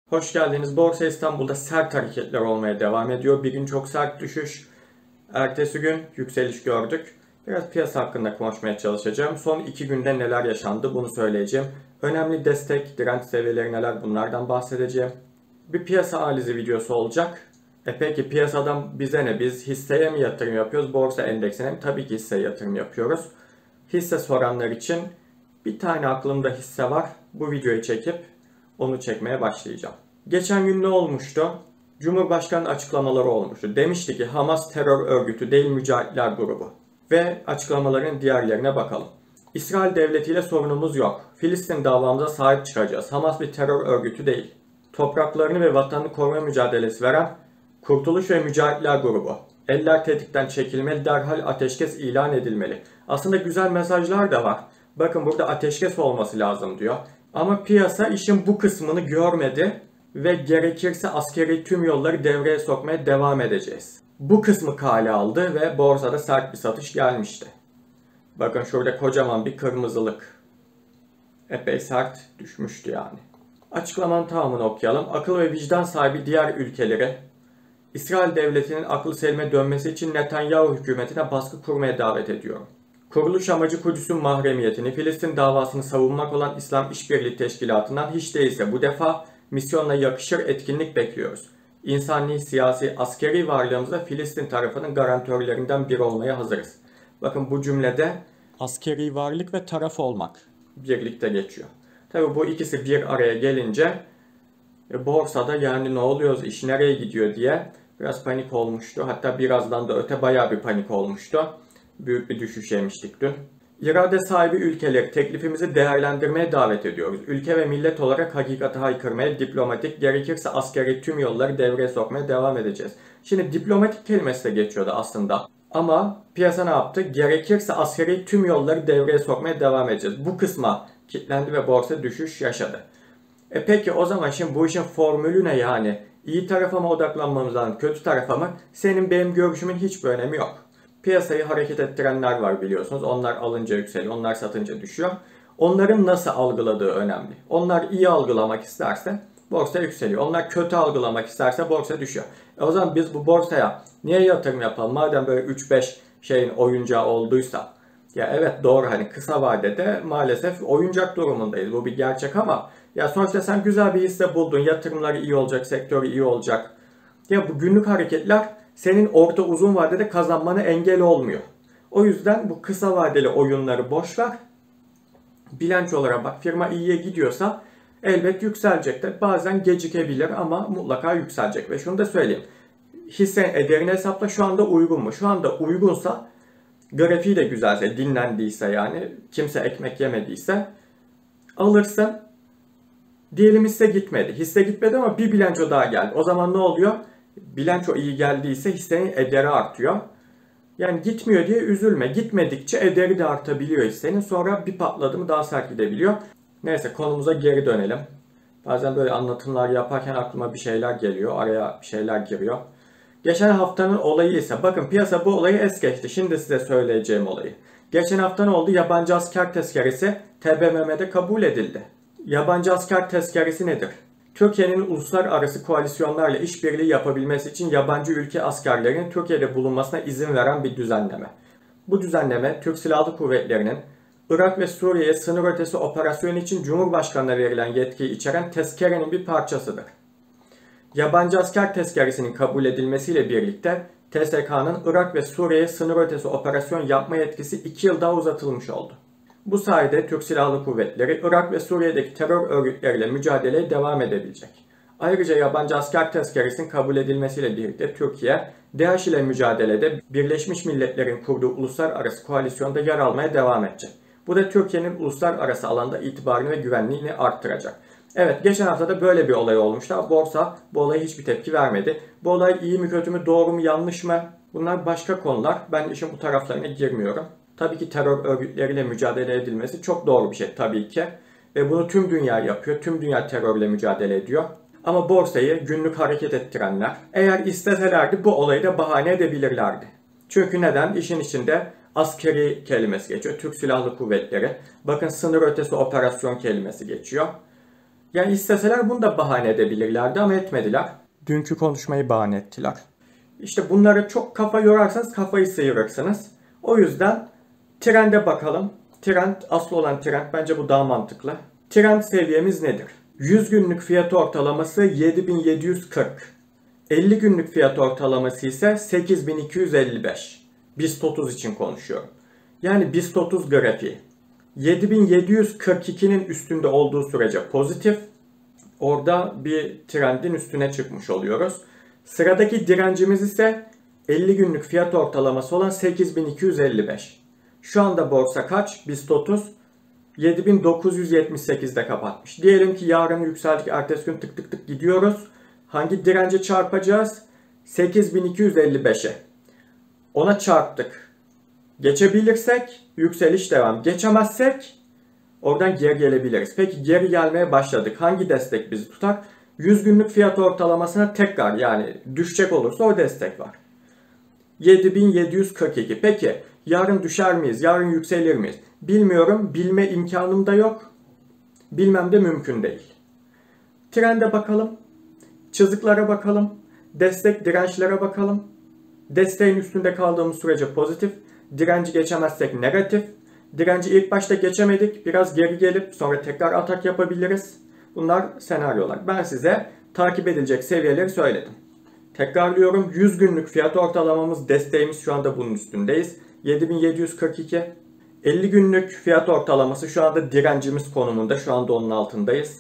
Hoş geldiniz. Borsa İstanbul'da sert hareketler olmaya devam ediyor. Bir gün çok sert düşüş. Ertesi gün yükseliş gördük. Biraz piyasa hakkında konuşmaya çalışacağım. Son 2 günde neler yaşandı bunu söyleyeceğim. Önemli destek, direnç seviyeleri neler bunlardan bahsedeceğim. Bir piyasa analizi videosu olacak. Peki piyasadan bize ne? Biz hisseye mi yatırım yapıyoruz? Borsa endeksine mi? Tabii ki hisseye yatırım yapıyoruz. Hisse soranlar için bir tane aklımda hisse var. Bu videoyu çekip onu çekmeye başlayacağım. Geçen gün ne olmuştu? Cumhurbaşkanı açıklamaları olmuştu. Demişti ki Hamas terör örgütü değil mücahitler grubu. Ve açıklamaların diğerlerine bakalım. İsrail devletiyle sorunumuz yok. Filistin davamıza sahip çıkacağız. Hamas bir terör örgütü değil. Topraklarını ve vatanını koruma mücadelesi veren Kurtuluş ve Mücahitler grubu. Eller tetikten çekilmeli, derhal ateşkes ilan edilmeli. Aslında güzel mesajlar da var. Bakın burada ateşkes olması lazım diyor. Ama piyasa işin bu kısmını görmedi ve gerekirse askeri tüm yolları devreye sokmaya devam edeceğiz. Bu kısmı kale aldı ve borsada sert bir satış gelmişti. Bakın şurada kocaman bir kırmızılık. Epey sert düşmüştü yani. Açıklamanın tamamını okuyalım. Akıl ve vicdan sahibi diğer ülkeleri İsrail devletinin aklı selime dönmesi için Netanyahu hükümetine baskı kurmaya davet ediyorum. Kuruluş amacı Kudüs'ün mahremiyetini, Filistin davasını savunmak olan İslam İşbirliği Teşkilatı'ndan hiç değilse bu defa misyonla yakışır etkinlik bekliyoruz. İnsani, siyasi, askeri varlığımızda Filistin tarafının garantörlerinden biri olmaya hazırız. Bakın bu cümlede askeri varlık ve taraf olmak birlikte geçiyor. Tabi bu ikisi bir araya gelince borsada yani ne oluyoruz, iş nereye gidiyor diye biraz panik olmuştu. Hatta birazdan da öte bayağı bir panik olmuştu. Büyük bir düşüş yemiştik dün. İrade sahibi ülkeleri teklifimizi değerlendirmeye davet ediyoruz. Ülke ve millet olarak hakikati haykırmaya, diplomatik, gerekirse askeri tüm yolları devreye sokmaya devam edeceğiz. Şimdi diplomatik kelimesi de geçiyordu aslında. Ama piyasa ne yaptı? Gerekirse askeri tüm yolları devreye sokmaya devam edeceğiz. Bu kısma kilitlendi ve borsa düşüş yaşadı. Peki o zaman şimdi bu işin formülü ne yani? İyi tarafa mı odaklanmamız lazım, kötü tarafa mı? Senin benim görüşümün hiçbir önemi yok. Piyasayı hareket ettirenler var biliyorsunuz. Onlar alınca yükseliyor, onlar satınca düşüyor. Onların nasıl algıladığı önemli. Onlar iyi algılamak isterse borsa yükseliyor. Onlar kötü algılamak isterse borsa düşüyor. O zaman biz bu borsaya niye yatırım yapalım? Madem böyle 3-5 şeyin oyuncağı olduysa. Ya evet doğru hani kısa vadede maalesef oyuncak durumundayız. Bu bir gerçek ama ya sonuçta sen güzel bir hisse buldun. Yatırımları iyi olacak, sektörü iyi olacak. Ya bu günlük hareketler senin orta uzun vadede kazanmana engel olmuyor. O yüzden bu kısa vadeli oyunları boş ver. Bilançolara bak. Firma iyiye gidiyorsa elbet yükselecektir. Bazen gecikebilir ama mutlaka yükselecek. Ve şunu da söyleyeyim. Hissenin ederini hesapla şu anda uygun mu? Şu anda uygunsa grafiği de güzelse, dinlendiyse yani kimse ekmek yemediyse alırsın. Diyelim hisse gitmedi. Hisse gitmedi ama bir bilanço daha geldi. O zaman ne oluyor? Bilanço iyi geldiyse hissenin ederi artıyor. Yani gitmiyor diye üzülme. Gitmedikçe ederi de artabiliyor hissenin. Sonra bir patladı mı daha sert gidebiliyor. Neyse konumuza geri dönelim. Bazen böyle anlatımlar yaparken aklıma bir şeyler geliyor. Araya bir şeyler giriyor. Geçen haftanın olayı ise bakın piyasa bu olayı es geçti. Şimdi size söyleyeceğim olayı. Geçen hafta ne oldu? Yabancı asker tezkeresi TBMM'de kabul edildi. Yabancı asker tezkeresi nedir? Türkiye'nin uluslararası koalisyonlarla işbirliği yapabilmesi için yabancı ülke askerlerinin Türkiye'de bulunmasına izin veren bir düzenleme. Bu düzenleme Türk Silahlı Kuvvetleri'nin Irak ve Suriye sınır ötesi operasyonu için Cumhurbaşkanı'na verilen yetkiyi içeren tezkerenin bir parçasıdır. Yabancı asker tezkeresinin kabul edilmesiyle birlikte TSK'nın Irak ve Suriye sınır ötesi operasyon yapma yetkisi 2 yıl daha uzatılmış oldu. Bu sayede Türk Silahlı Kuvvetleri Irak ve Suriye'deki terör örgütleriyle mücadeleye devam edebilecek. Ayrıca yabancı asker tezkeresinin kabul edilmesiyle birlikte Türkiye, DAEŞ ile mücadelede Birleşmiş Milletler'in kurduğu uluslararası koalisyonda yer almaya devam edecek. Bu da Türkiye'nin uluslararası alanda itibarını ve güvenliğini arttıracak. Evet geçen hafta da böyle bir olay olmuştu. Borsa bu olaya hiçbir tepki vermedi. Bu olay iyi mi kötü mü doğru mu yanlış mı? Bunlar başka konular. Ben işin bu taraflarına girmiyorum. Tabii ki terör örgütleriyle mücadele edilmesi çok doğru bir şey tabii ki. Ve bunu tüm dünya yapıyor. Tüm dünya terörle mücadele ediyor. Ama borsayı günlük hareket ettirenler eğer isteselerdi bu olayı da bahane edebilirlerdi. Çünkü neden? İşin içinde askeri kelimesi geçiyor. Türk Silahlı Kuvvetleri. Bakın sınır ötesi operasyon kelimesi geçiyor. Yani isteseler bunu da bahane edebilirlerdi ama etmediler. Dünkü konuşmayı bahane ettiler. İşte bunları çok kafa yorarsanız kafayı sıyırırsınız. O yüzden trende bakalım. Trend, asıl olan trend, bence bu daha mantıklı. Trend seviyemiz nedir? 100 günlük fiyat ortalaması 7740. 50 günlük fiyat ortalaması ise 8255. BIST 30 için konuşuyorum. Yani BIST 30 grafiği 7742'nin üstünde olduğu sürece pozitif. Orada bir trendin üstüne çıkmış oluyoruz. Sıradaki direncimiz ise 50 günlük fiyat ortalaması olan 8255. Şu anda borsa kaç? BIST 30 7978'de kapatmış. Diyelim ki yarın yükseldik, ertesi gün tık tık tık gidiyoruz. Hangi dirence çarpacağız? 8255'e. Ona çarptık. Geçebilirsek yükseliş devam. Geçemezsek oradan geri gelebiliriz. Peki geri gelmeye başladık. Hangi destek bizi tutar? 100 günlük fiyat ortalamasına tekrar, yani düşecek olursa o destek var. 7742. Peki yarın düşer miyiz? Yarın yükselir miyiz? Bilmiyorum. Bilme imkanım da yok. Bilmem de mümkün değil. Trende bakalım. Çiziklara bakalım. Destek dirençlere bakalım. Desteğin üstünde kaldığımız sürece pozitif. Direnci geçemezsek negatif. Direnci ilk başta geçemedik. Biraz geri gelip sonra tekrar atak yapabiliriz. Bunlar senaryolar. Ben size takip edilecek seviyeleri söyledim. Tekrarlıyorum. 100 günlük fiyat ortalamamız, desteğimiz şu anda bunun üstündeyiz. 7742. 50 günlük fiyat ortalaması şu anda direncimiz konumunda. Şu anda onun altındayız.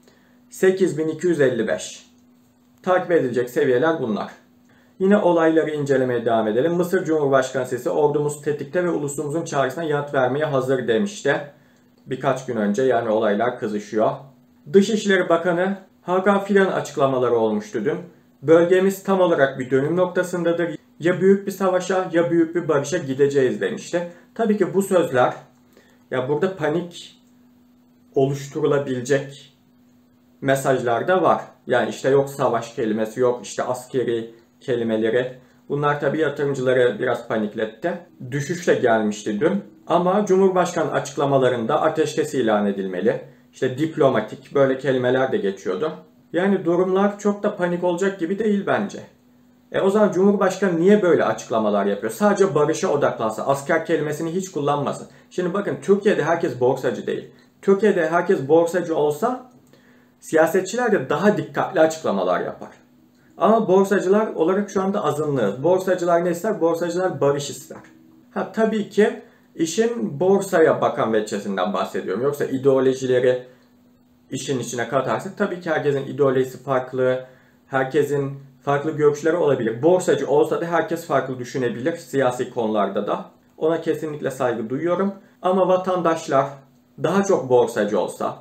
8255. Takip edilecek seviyeler bunlar. Yine olayları incelemeye devam edelim. Mısır Cumhurbaşkanı sesi ordumuz tetikte ve ulusumuzun çağrısına yanıt vermeye hazır demişti. Birkaç gün önce, yani olaylar kızışıyor. Dışişleri Bakanı Hakan Fidan'ın açıklamaları olmuştu dün. Bölgemiz tam olarak bir dönüm noktasındadır. Ya büyük bir savaşa ya büyük bir barışa gideceğiz demişti. Tabii ki bu sözler, ya burada panik oluşturulabilecek mesajlar da var. Yani işte yok savaş kelimesi, yok işte askeri kelimeleri. Bunlar tabii yatırımcıları biraz panikletti. Düşüş de gelmişti dün. Ama Cumhurbaşkanı açıklamalarında ateşkes ilan edilmeli, İşte diplomatik, böyle kelimeler de geçiyordu. Yani durumlar çok da panik olacak gibi değil bence. O zaman Cumhurbaşkanı niye böyle açıklamalar yapıyor? Sadece barışa odaklansa, asker kelimesini hiç kullanmasın. Şimdi bakın, Türkiye'de herkes borsacı değil. Türkiye'de herkes borsacı olsa siyasetçiler de daha dikkatli açıklamalar yapar. Ama borsacılar olarak şu anda azınlığız. Borsacılar ne ister? Borsacılar barış ister. Tabii ki işin borsaya bakan veçesinden bahsediyorum. Yoksa ideolojileri işin içine katarsak tabii ki herkesin ideolojisi farklı, herkesin farklı görüşleri olabilir. Borsacı olsa da herkes farklı düşünebilir siyasi konularda da. Ona kesinlikle saygı duyuyorum. Ama vatandaşlar daha çok borsacı olsa,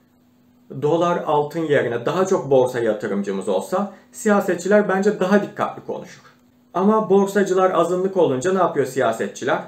dolar altın yerine daha çok borsa yatırımcımız olsa, siyasetçiler bence daha dikkatli konuşur. Ama borsacılar azınlık olunca ne yapıyor siyasetçiler?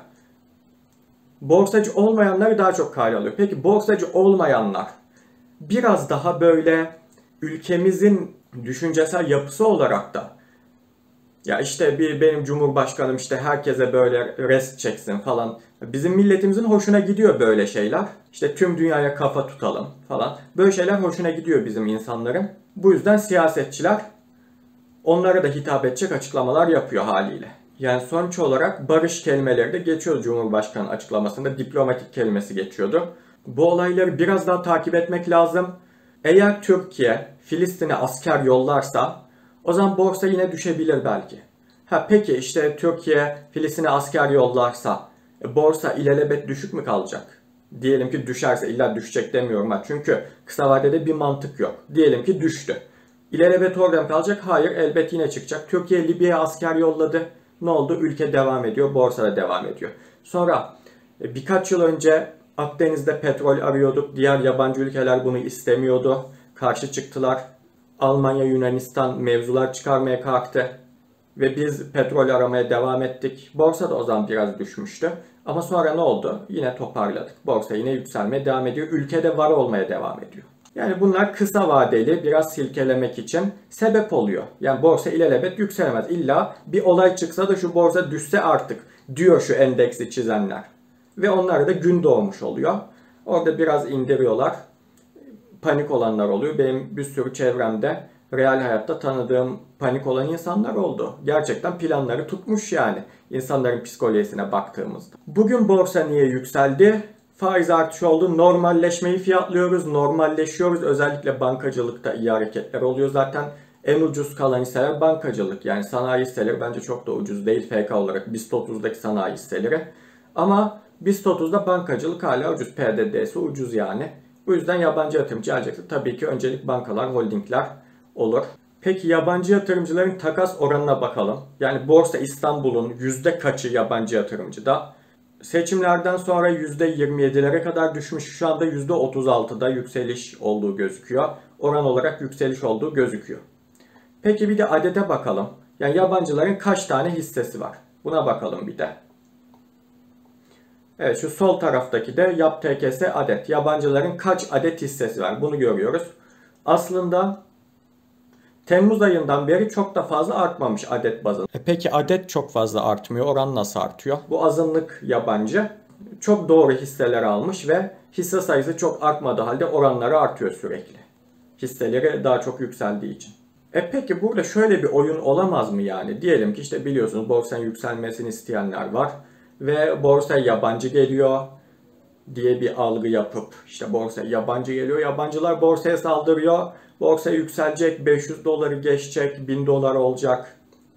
Borsacı olmayanları daha çok kale alıyor. Peki borsacı olmayanlar biraz daha böyle ülkemizin düşüncesel yapısı olarak da, ya işte benim cumhurbaşkanım işte herkese böyle rest çeksin falan. Bizim milletimizin hoşuna gidiyor böyle şeyler. İşte tüm dünyaya kafa tutalım falan. Böyle şeyler hoşuna gidiyor bizim insanların. Bu yüzden siyasetçiler onlara da hitap edecek açıklamalar yapıyor haliyle. Yani sonuç olarak barış kelimeleri de geçiyor Cumhurbaşkanı açıklamasında. Diplomatik kelimesi geçiyordu. Bu olayları biraz daha takip etmek lazım. Eğer Türkiye Filistin'e asker yollarsa o zaman borsa yine düşebilir belki. Peki işte Türkiye Filistin'e asker yollarsa borsa ilelebet düşük mü kalacak? Diyelim ki düşerse, illa düşecek demiyorum ben. Çünkü kısa vadede bir mantık yok. Diyelim ki düştü. İlelebet orada mı kalacak? Hayır, elbet yine çıkacak. Türkiye Libya'ya asker yolladı. Ne oldu? Ülke devam ediyor, borsa da devam ediyor. Sonra birkaç yıl önce Akdeniz'de petrol arıyorduk. Diğer yabancı ülkeler bunu istemiyordu. Karşı çıktılar. Almanya, Yunanistan mevzular çıkarmaya kalktı. Ve biz petrol aramaya devam ettik. Borsa da o zaman biraz düşmüştü. Ama sonra ne oldu? Yine toparladık. Borsa yine yükselmeye devam ediyor. Ülkede var olmaya devam ediyor. Yani bunlar kısa vadeli biraz silkelemek için sebep oluyor. Yani borsa ilelebet yükselemez. İlla bir olay çıksa da şu borsa düşse artık diyor şu endeksi çizenler. Ve onlara da gün doğmuş oluyor. Orada biraz indiriyorlar. panik olanlar oluyor. Benim bir sürü çevremde real hayatta tanıdığım panik olan insanlar oldu. Gerçekten planları tutmuş yani insanların psikolojisine baktığımızda. Bugün borsa niye yükseldi? Faiz artışı oldu. Normalleşmeyi fiyatlıyoruz. Normalleşiyoruz. Özellikle bankacılıkta iyi hareketler oluyor. Zaten en ucuz kalan hisseler bankacılık. Yani sanayi hisseleri bence çok da ucuz değil FK olarak. BIST 30'daki sanayi hisseleri. Ama BIST 30'da bankacılık hala ucuz. PDD'si ucuz yani. Bu yüzden yabancı yatırımcı alacaktır. Tabii ki öncelik bankalar, holdingler olur. Peki yabancı yatırımcıların takas oranına bakalım. Yani Borsa İstanbul'un yüzde kaçı yabancı yatırımcıda? Seçimlerden sonra %27'lere kadar düşmüş. Şu anda %36'da yükseliş olduğu gözüküyor. Oran olarak yükseliş olduğu gözüküyor. Peki bir de adete bakalım. Yani yabancıların kaç tane hissesi var? Buna bakalım bir de. Evet, şu sol taraftaki de Yap TKS adet. Yabancıların kaç adet hissesi var? Bunu görüyoruz. Aslında Temmuz ayından beri çok da fazla artmamış adet bazında. Peki adet çok fazla artmıyor. Oran nasıl artıyor? Bu azınlık yabancı çok doğru hisseler almış ve hisse sayısı çok artmadığı halde oranları artıyor sürekli. Hisseleri daha çok yükseldiği için. Peki burada şöyle bir oyun olamaz mı yani? Diyelim ki işte biliyorsunuz borsanın yükselmesini isteyenler var ve borsaya yabancı geliyor diye bir algı yapıp işte borsaya yabancı geliyor, yabancılar borsaya saldırıyor, borsa yükselecek, 500 doları geçecek, 1000 dolar olacak.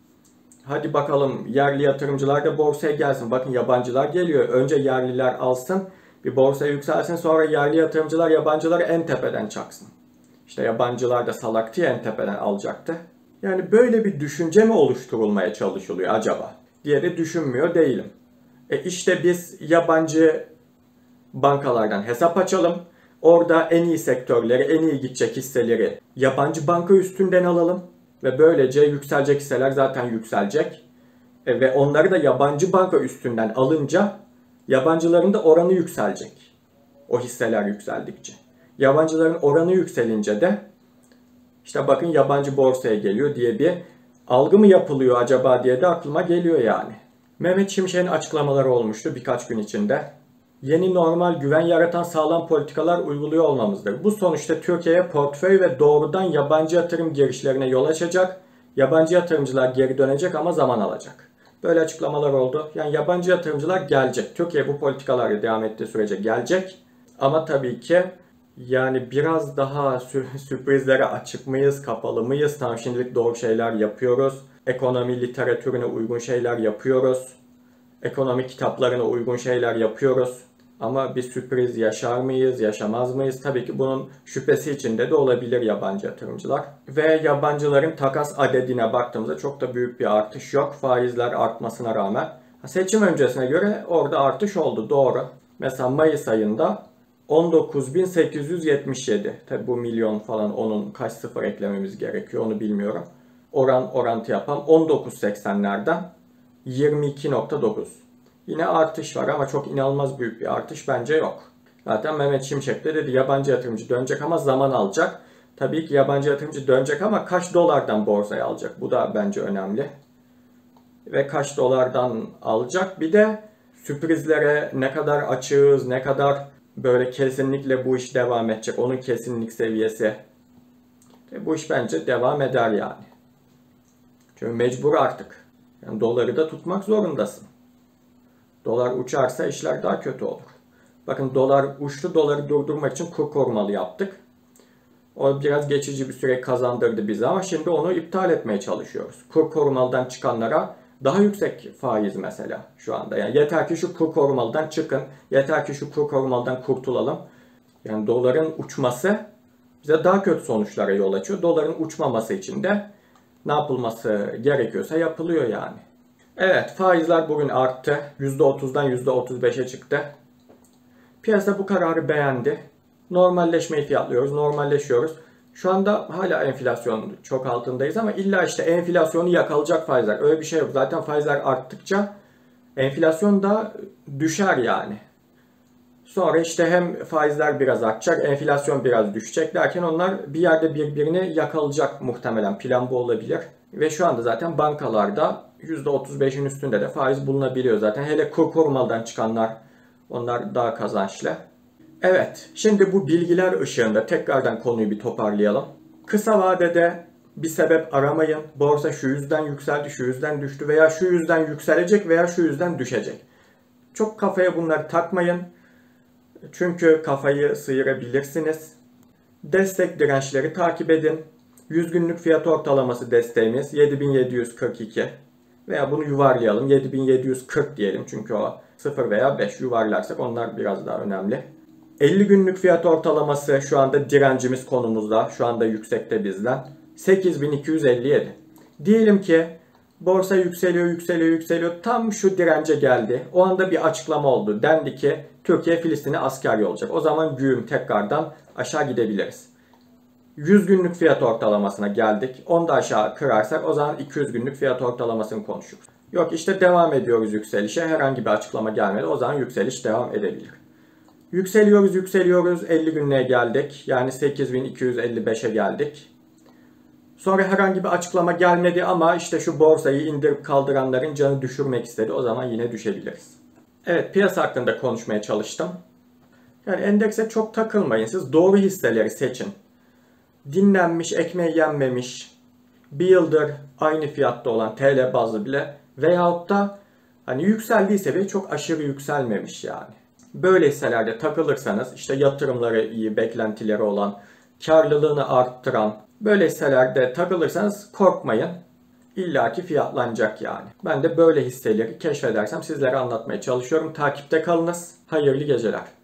Hadi bakalım yerli yatırımcılar da borsaya gelsin. Bakın yabancılar geliyor. Önce yerliler alsın, bir borsa yükselsin, sonra yerli yatırımcılar yabancıları en tepeden çaksın. İşte yabancılar da salak diye en tepeden alacaktı. Yani böyle bir düşünce mi oluşturulmaya çalışılıyor acaba diye de düşünmüyor değilim. İşte biz yabancı bankalardan hesap açalım. Orada en iyi sektörleri, en iyi gidecek hisseleri yabancı banka üstünden alalım. Ve böylece yükselecek hisseler zaten yükselecek. Ve onları da yabancı banka üstünden alınca yabancıların da oranı yükselecek. O hisseler yükseldikçe. Yabancıların oranı yükselince de işte bakın yabancı borsaya geliyor diye bir algı mı yapılıyor acaba diye de aklıma geliyor yani. Mehmet Şimşek'in açıklamaları olmuştu birkaç gün içinde. Yeni normal güven yaratan sağlam politikalar uyguluyor olmamızdır. Bu sonuçta Türkiye'ye portföy ve doğrudan yabancı yatırım girişlerine yol açacak. Yabancı yatırımcılar geri dönecek ama zaman alacak. Böyle açıklamalar oldu. Yani yabancı yatırımcılar gelecek. Türkiye bu politikalarla devam ettiği sürece gelecek. Ama tabii ki yani biraz daha sürprizlere açık mıyız, kapalı mıyız? Tamam, şimdilik doğru şeyler yapıyoruz. Ekonomi literatürüne uygun şeyler yapıyoruz. Ekonomi kitaplarına uygun şeyler yapıyoruz. Ama bir sürpriz yaşar mıyız, yaşamaz mıyız? Tabii ki bunun şüphesi içinde de olabilir yabancı yatırımcılar. Ve yabancıların takas adedine baktığımızda çok da büyük bir artış yok. Faizler artmasına rağmen. Seçim öncesine göre orada artış oldu, doğru. Mesela Mayıs ayında 19.877. Tabii bu milyon falan, onun kaç sıfır eklememiz gerekiyor onu bilmiyorum. Orantı yapalım. 19.80'lerden 22.9. Yine artış var ama çok inanılmaz büyük bir artış bence yok. Zaten Mehmet Şimşek de dedi yabancı yatırımcı dönecek ama zaman alacak. Tabii ki yabancı yatırımcı dönecek ama kaç dolardan borsaya alacak? Bu da bence önemli. Ve kaç dolardan alacak? Bir de sürprizlere ne kadar açığız, ne kadar böyle kesinlikle bu iş devam edecek. Onun kesinlik seviyesi. Bu iş bence devam eder yani. Çünkü mecbur artık. Yani doları da tutmak zorundasın. Dolar uçarsa işler daha kötü olur. Bakın dolar uçtu, doları durdurmak için kur korumalı yaptık. O biraz geçici bir süre kazandırdı bize ama şimdi onu iptal etmeye çalışıyoruz. Kur korumalıdan çıkanlara daha yüksek faiz mesela şu anda. Yani yeter ki şu kur korumalıdan çıkın, yeter ki şu kur korumalıdan kurtulalım. Yani doların uçması bize daha kötü sonuçlara yol açıyor. Doların uçmaması için de ne yapılması gerekiyorsa yapılıyor yani. Evet, faizler bugün arttı. %30'dan %35'e çıktı. Piyasa bu kararı beğendi. Normalleşmeyi fiyatlıyoruz, normalleşiyoruz. Şu anda hala enflasyon çok altındayız ama illa işte enflasyonu yakalayacak faizler. Öyle bir şey yok. Zaten faizler arttıkça enflasyon da düşer yani. Sonra işte hem faizler biraz artacak, enflasyon biraz düşecek derken onlar bir yerde birbirini yakalayacak muhtemelen. Plan bu olabilir. Ve şu anda zaten bankalarda %35'in üstünde de faiz bulunabiliyor zaten. Hele kur korumadan çıkanlar, onlar daha kazançlı. Evet, şimdi bu bilgiler ışığında tekrardan konuyu bir toparlayalım. Kısa vadede bir sebep aramayın. Borsa şu yüzden yükseldi, şu yüzden düştü veya şu yüzden yükselecek veya şu yüzden düşecek. Çok kafaya bunları takmayın. Çünkü kafayı sıyırabilirsiniz. Destek dirençleri takip edin. 100 günlük fiyat ortalaması desteğimiz 7742 veya bunu yuvarlayalım 7740 diyelim çünkü o 0 veya 5 yuvarlarsak onlar biraz daha önemli. 50 günlük fiyat ortalaması şu anda direncimiz konumuzda. Şu anda yüksekte bizden. 8257. Diyelim ki borsa yükseliyor, yükseliyor, yükseliyor. Tam şu dirence geldi. O anda bir açıklama oldu. Dendi ki Türkiye Filistin'e asker yollayacak. O zaman güğüm tekrardan aşağı gidebiliriz. 100 günlük fiyat ortalamasına geldik. Onu da aşağı kırarsak o zaman 200 günlük fiyat ortalamasını konuşuruz. Yok işte devam ediyoruz yükselişe. Herhangi bir açıklama gelmedi. O zaman yükseliş devam edebilir. Yükseliyoruz, yükseliyoruz. 50 günlüğe geldik. Yani 8255'e geldik. Sonra herhangi bir açıklama gelmedi ama işte şu borsayı indirip kaldıranların canı düşürmek istedi. O zaman yine düşebiliriz. Evet, piyasa hakkında konuşmaya çalıştım. Yani endekse çok takılmayın. Siz doğru hisseleri seçin. Dinlenmiş, ekmeği yenmemiş, bir yıldır aynı fiyatta olan TL bazlı bile veyahut da hani yükseldiyse bile çok aşırı yükselmemiş yani. Böyle hisselerde takılırsanız işte yatırımları iyi, beklentileri olan, karlılığını arttıran böyle hisselerde takılırsanız korkmayın. İlla ki fiyatlanacak yani. Ben de böyle hisseleri keşfedersem sizlere anlatmaya çalışıyorum. Takipte kalınız. Hayırlı geceler.